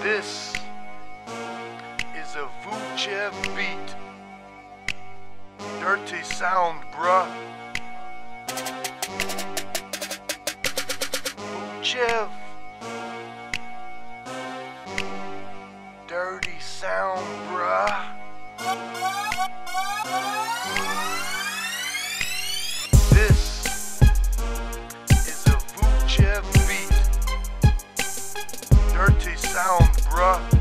This is a Vuchev beat. Dirty sound, bruh. Vuchev. Dirty sound, bruh. This is a Vuchev beat. Dirty sound, bruh.